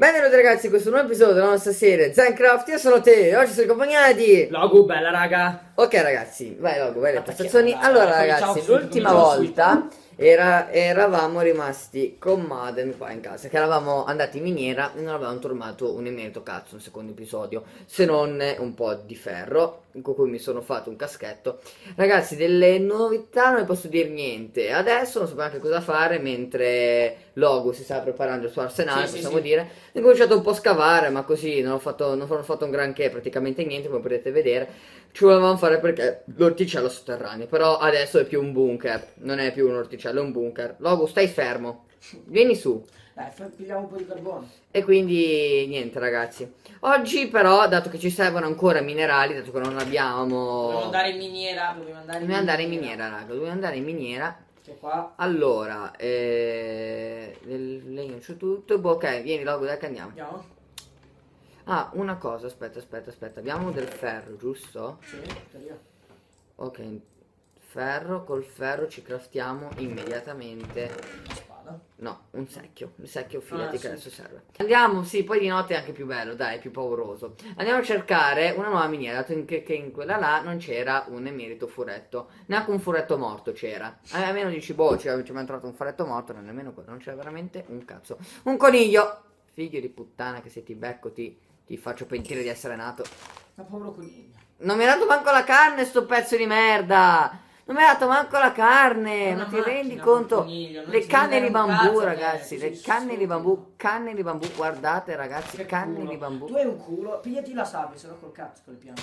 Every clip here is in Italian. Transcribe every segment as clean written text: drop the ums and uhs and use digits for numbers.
Benvenuti ragazzi in questo nuovo episodio della nostra serie Zenecraft. Io sono te e oggi sono accompagnati di Logu, bella raga. Ok ragazzi, vai Logo, vai le prestazioni. Dai, Allora dai, ragazzi, cominciamo l'ultima subito. volta eravamo rimasti con Madden qua in casa, che eravamo andati in miniera e non avevamo trovato un emerito cazzo, un secondo episodio, se non un po' di ferro, con cui mi sono fatto un caschetto. Ragazzi, delle novità non vi posso dire niente. Adesso non so neanche cosa fare, mentre Logo si sta preparando il suo arsenale, Sì, possiamo sì. dire. Ho cominciato un po' a scavare, ma così non ho fatto un granché, praticamente niente, come potete vedere. Ci volevamo fare perché l'orticello sotterraneo, però adesso è più un bunker, non è più un orticello, è un bunker. Logo, stai fermo, vieni su. Dai, pigliamo un po' di carbone. E quindi niente ragazzi. Oggi però, dato che ci servono ancora minerali, dato che non abbiamo... Dobbiamo andare in miniera. Dobbiamo andare in miniera, raga, dobbiamo andare in miniera. Che qua. Allora, del legno c'è tutto, boh, ok, vieni Logo, dai che andiamo. Andiamo? Ah, una cosa, aspetta, abbiamo del ferro, giusto? Sì, per io. Ok, ferro, col ferro ci craftiamo immediatamente. Una spada. No, un secchio. Il secchio fidati che sì. adesso serve. Andiamo, sì, poi di notte è anche più bello, dai, è più pauroso. Andiamo a cercare una nuova miniera, dato che in quella là non c'era un emerito furetto. Neanche un furetto morto c'era. Almeno dici, boh, ci abbiamo trovato un furetto morto, non nemmeno quello, non c'era veramente un cazzo. Un coniglio! Figlio di puttana che se ti becco ti faccio pentire di essere nato. Ma povero coniglio. Non mi ha dato manco la carne sto pezzo di merda. Non mi ha dato manco la carne. Ma ti rendi conto? Coniglio, Le canne di bambù, ragazzi. Le Le canne di bambù. Canne di bambù. Guardate, ragazzi. Che Canne culo. di bambù. Tu hai un culo, pigliati la sabbia, se no col cazzo con le piante.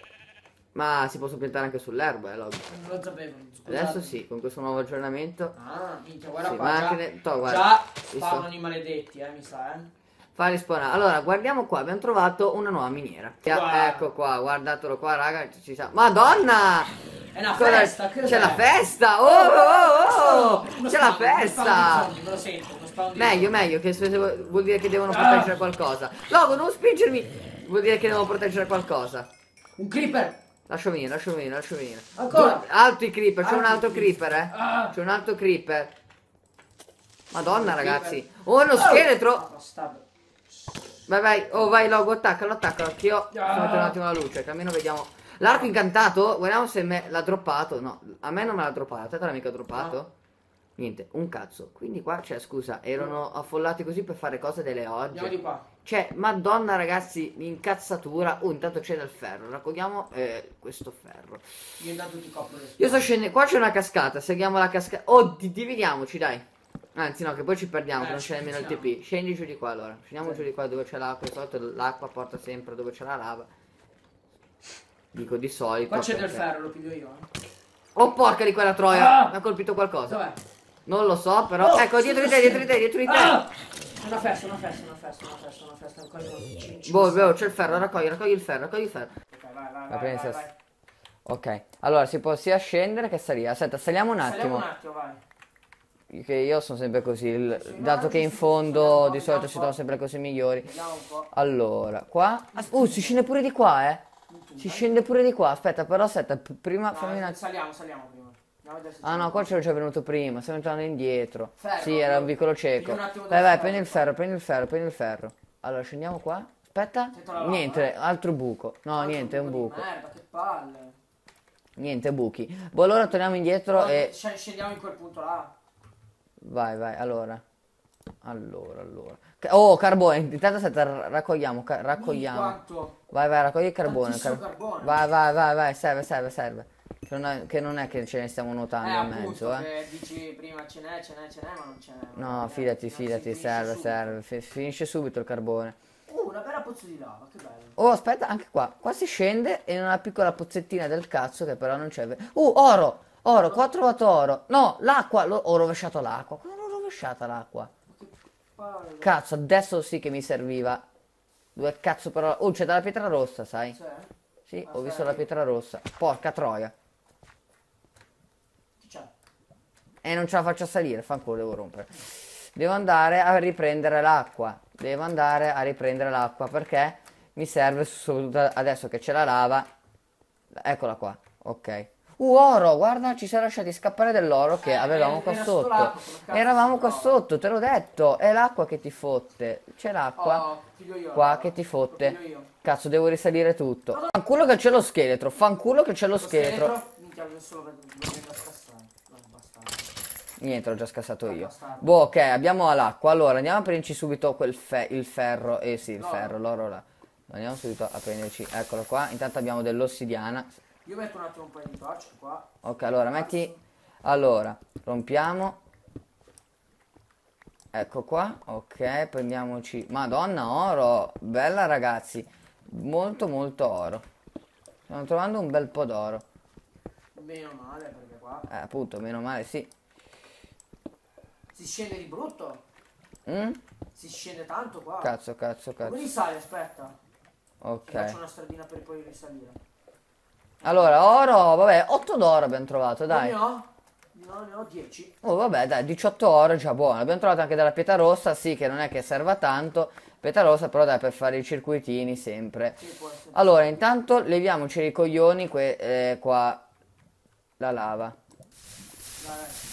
Ma si possono piantare anche sull'erba, Logo. Non lo sapevo. Scusate. Adesso sì, con questo nuovo aggiornamento. Ah, minchia, guarda Sì, qua. ma Già, anche guarda, già visto? spawnano i maledetti, mi sa, Fa rispawnare. Allora, guardiamo qua, abbiamo trovato una nuova miniera. Guarda. Ecco qua, guardatelo qua, raga. Ci sa... Madonna! È una Cosa- festa, che C'è la cos'è? festa! Oh! Uno C'è la spawn, uno festa! spawn di zombie, me lo sento, uno spawn di Meglio, zombie. meglio, che vuol dire che devono proteggere qualcosa. Logo, non spingermi! Vuol dire che devono proteggere qualcosa. Un creeper! Lascio venire, lascio venire, lascio venire. Ancora? Altri creeper, c'è un Altri altro creeper, Ah. C'è un altro creeper. Madonna, Un ragazzi. Oh, uno scheletro! Ah, bastardo. Vai, vai, oh, vai, Logo, attaccalo, che io sto mettendo un attimo la luce, che almeno vediamo. L'arco incantato, guardiamo se me l'ha droppato. No, a me non me l'ha droppato, a te te l'ha mica droppato? No. Niente, un cazzo. Quindi qua, cioè, scusa, erano affollati così per fare cose delle Andiamo oggi. di qua. Cioè, madonna ragazzi, l'incazzatura. Intanto c'è del ferro, raccogliamo questo ferro. Io intanto ti copro le Io spalle. sto scendendo, qua c'è una cascata, seguiamo la cascata. Oh, dividiamoci, dai. Anzi no, che poi ci perdiamo, che non ci c'è nemmeno il pensiamo. TP. Scendi giù di qua allora. Scendiamo Sì. giù di qua dove c'è l'acqua. Di solito l'acqua porta sempre dove c'è la lava. Dico di solito. Qua c'è del perché- ferro, lo piglio io. Oh porca di quella troia! Ah! Mi ha colpito qualcosa. Dov'è? Non lo so, però. Oh, Ecco, dietro di te, dietro di te, dietro di te. Ah! Una festa. Ancora Boh, c'è il ferro, raccogli il ferro, raccogli il ferro. Ok, vai, La vai, princess. vai. Ok, allora si può sia scendere che salire. Aspetta, saliamo un Saliamo attimo. un attimo, vai. Che io sono sempre così. Dato che in Sì, fondo vediamo un di po', solito vediamo si un trovano po'. sempre cose migliori. Vediamo un po'. Allora, qua. Si scende pure di qua, eh. Si scende pure di qua. Aspetta, però aspetta, prima fammi un No, attimo. saliamo prima. Andiamo a vedere se Ah c'è no, un qua po'. c'ero già venuto prima, stiamo entrando indietro. Ferro, Sì, era un io- vicolo piglio cieco. un attimo del Vai, vai, ferro, prendi il qua. ferro, prendi il ferro, prendi il ferro. Allora, scendiamo qua. Aspetta. Sento la lava, Niente, altro buco. No, niente, è un di buco. Merda, che palle. Niente, buchi. Boh, allora torniamo indietro e... Scendiamo in quel punto là. Vai, vai, allora. Oh, carbone, intanto aspetta, raccogliamo, raccogliamo. Quanto? Vai, vai, raccogli il carbone. Tantissimo carbone. Vai, vai, vai, vai, serve. Che non è che ce ne stiamo nuotando in Appunto, mezzo, eh. che dici prima ce n'è, ma non ce n'è. No, fidati, Non si finisce serve, subito. serve. Finisce subito il carbone. Una bella pozza di lava, che bello. Oh, aspetta, anche qua. Qua si scende in una piccola pozzettina del cazzo che però non c'è. Oro! Oro, qua ho trovato oro. No, l'acqua, ho rovesciato l'acqua. Come l'ho rovesciata l'acqua? Che palle. Cazzo, adesso sì che mi serviva. Dove cazzo però... Oh, c'è della pietra rossa, sai? C'è? Sì, Ma ho visto sai- la pietra rossa. Porca troia. Chi c'è? E non ce la faccio a salire, fanculo, devo rompere. Devo andare a riprendere l'acqua. Perché mi serve soprattutto adesso che c'è la lava. Eccola qua, ok. Oro, guarda, ci siamo lasciati scappare dell'oro che avevamo qua era sotto. sto l'acqua, come cazzo Eravamo si qua trova? sotto, te l'ho detto. È l'acqua che ti fotte. C'è l'acqua Oh, figlio io, qua allora. che ti Lo fotte. figlio io. Cazzo, devo risalire tutto. Fanculo che c'è lo scheletro. Fanculo che c'è lo Lo scheletro. minchia, adesso lo vengo a scassare. No, bastardo. Niente, l'ho già scassato io. Bastardo. Boh, ok, abbiamo l'acqua. Allora, andiamo a prenderci subito il ferro. Sì, il L'oro. ferro, l'oro là. Andiamo subito a prenderci. Eccolo qua. Intanto abbiamo dell'ossidiana. Io metto un attimo un paio di torce qua. Ok, allora metti. Allora, rompiamo. Ecco qua. Ok, prendiamoci. Madonna, oro. Bella ragazzi. Molto molto oro. Stiamo trovando un bel po' d'oro. Meno male perché qua Appunto, meno male, sì. si scende di brutto. Mm? Si scende tanto qua. Cazzo, cazzo, Come cazzo. risale? Aspetta. Ti faccio Ok. una stradina per poi risalire. Allora, oro, vabbè, 8 d'oro abbiamo trovato, dai. Ne ho? No, ne ho 10. Oh, vabbè, dai, 18 oro è già buono. Abbiamo trovato anche della pietra rossa, sì, che non è che serva tanto. Pietra rossa, però dai, per fare i circuitini sempre. Sì, può essere. Allora, intanto leviamoci i coglioni qua la lava. Dai.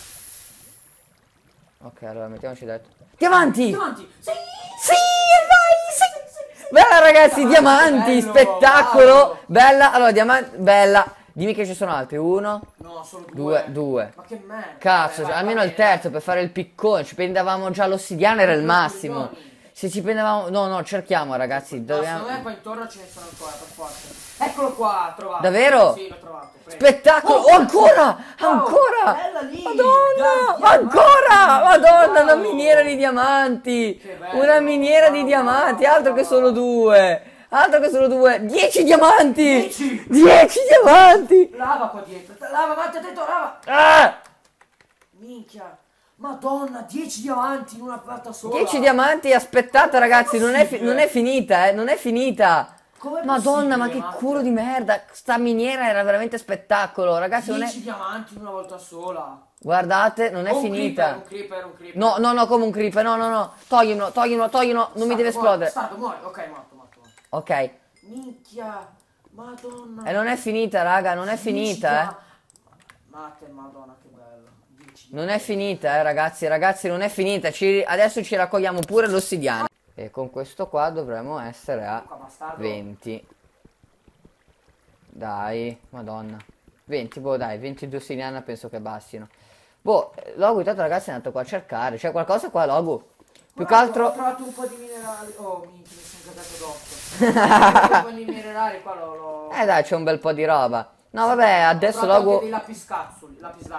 Ok, allora mettiamoci dentro. Diamanti! Davanti. Sì! Sì, vai, sì! Bella ragazzi, Dai, diamanti, bello, spettacolo! wow. Bella, allora, diamanti, bella. Dimmi che ci sono altri, uno, No, solo due, due. due. Ma che merda. Cazzo, Vabbè, almeno va il bene. terzo per fare il piccone, ci prendevamo già l'ossidiana, era il Due massimo. coglioni. Se ci prendevamo... No, no, cerchiamo ragazzi, No, dobbiamo... secondo me qua intorno ce ne sono ancora, per forza. Eccolo qua, trovato. Davvero? Sì, l'ho trovato. Prendi. Spettacolo! Oh, ancora! Wow, Ancora! bella lì, Madonna! dai, Ancora! diamanti, Madonna, una wow. miniera di diamanti! Che bello, Una miniera di wow, diamanti, wow, altro che wow. solo due! Altro che solo due! 10 diamanti! 10! 10 diamanti! Lava qua dietro. Lava, Matteo, attento, lava. Ah! Minchia. Madonna, 10 diamanti in una volta sola. 10 diamanti, aspettate ragazzi, non è finita, non è finita! Com'è Madonna, ma possibile, che Matteo? culo di merda! Sta miniera era veramente spettacolo, ragazzi, non 10 è... diamanti in una volta sola. Guardate, non è Un finita. creeper, un creeper. No, no, no, come un creeper, no, no, no. Toglilo, toglilo, toglilo, non mi deve esplodere. Stato, muori. Ok, morto. Ok. E Minchia. Madonna. non è finita, raga, non è 10 finita, Matte, madonna, che bello. 10 Non è finita, ragazzi, non è finita. Adesso ci raccogliamo pure l'ossidiana. E con questo qua dovremmo essere a Qua, bastardo. 20. Dai, madonna. 20, boh, dai, 22 ossidiana penso che bastino. Boh, Logu intanto ragazzi è andato qua a cercare. C'è qualcosa qua, Logu? Più che Ho altro... trovato un po' di minerali. Oh, minchia, mi sono cagato addosso. Un po' di minerali qua l'ho... Dai, c'è un bel po' di roba. No, vabbè, adesso Ho trovato Logu... anche dei lapislazzuli.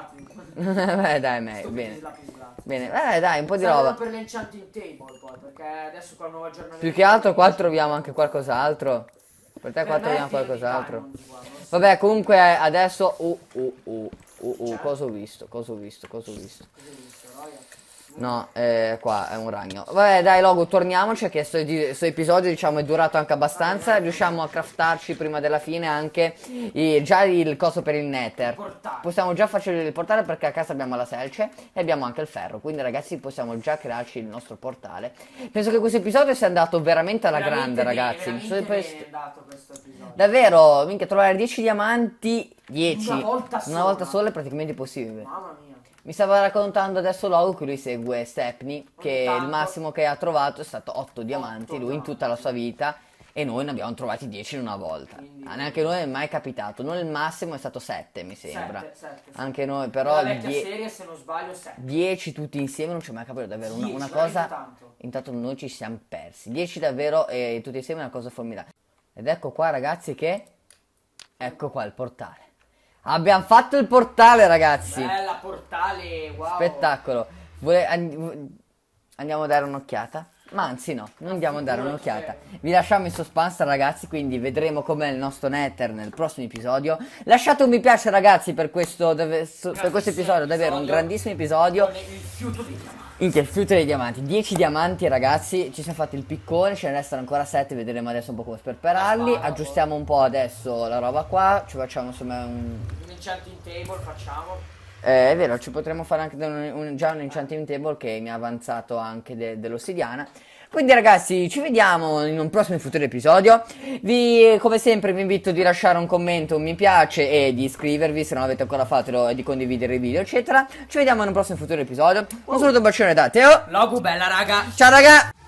Beh, dai, Stupidi bene. lapislazzuli. Bene, dai, un po' di Servono roba. per l'enchanting table poi, perché adesso con il nuovo aggiornamento... Più che altro qua troviamo anche qualcos'altro. Per te qua Per me troviamo è fine di qualcos'altro. Diamonds, guarda, non so. Vabbè, comunque adesso... C'è? cosa ho visto? Cosa ho visto? Cosa hai visto, Roya? No, qua è un ragno. Vabbè, dai, Logo, torniamoci, che questo episodio, diciamo, è durato anche abbastanza. Riusciamo a craftarci prima della fine anche già il coso per il Nether. Portale. Possiamo già farci il portale perché a casa abbiamo la selce e abbiamo anche il ferro. Quindi, ragazzi, possiamo già crearci il nostro portale. Penso che questo episodio sia andato veramente alla grande, ragazzi. Veramente bene è andato questo episodio. Davvero, minchia, trovare 10 diamanti, 10. Una volta Una volta sola. sola è praticamente impossibile. Mamma mia. Mi stava raccontando adesso Logo che lui segue Stepney, che tanto. il massimo che ha trovato è stato 8 diamanti, 8 lui in tutta la sua vita, e noi ne abbiamo trovati 10 in una volta. Quindi- Neanche noi è mai capitato, noi il massimo è stato 7 mi sembra. Sette. Anche noi, però La vecchia serie, se non sbaglio, 7. 10 tutti insieme non ci è mai capito davvero, una 10, cosa... veramente tanto. Intanto noi ci siamo persi, 10 davvero e tutti insieme è una cosa formidabile. Ed ecco qua ragazzi che... Ecco qua il portale. Abbiamo fatto il portale ragazzi. Bella portale, wow. Spettacolo. Andiamo a dare un'occhiata? Ma anzi no, non andiamo a dare un'occhiata. Vi lasciamo in suspense ragazzi, quindi vedremo com'è il nostro Nether nel prossimo episodio. Lasciate un mi piace ragazzi per questo episodio, davvero un grandissimo episodio. Con il fiuto di diamanti. Inchia, il fiuto dei diamanti, 10 diamanti ragazzi, ci siamo fatti il piccone, ce ne restano ancora 7, vedremo adesso un po' come sperperarli. La spada, Aggiustiamo un po' adesso la roba qua, ci facciamo insomma un... Un enchanting table facciamo. È vero, ci potremmo fare anche già un enchanting table che mi ha avanzato anche dell'ossidiana. Quindi ragazzi, ci vediamo in un prossimo futuro episodio. Come sempre vi invito di lasciare un commento, un mi piace e di iscrivervi se non l'avete ancora fatto e di condividere il video eccetera. Ci vediamo in un prossimo futuro episodio. Un saluto, un bacione da Teo. Logu bella raga. Ciao raga.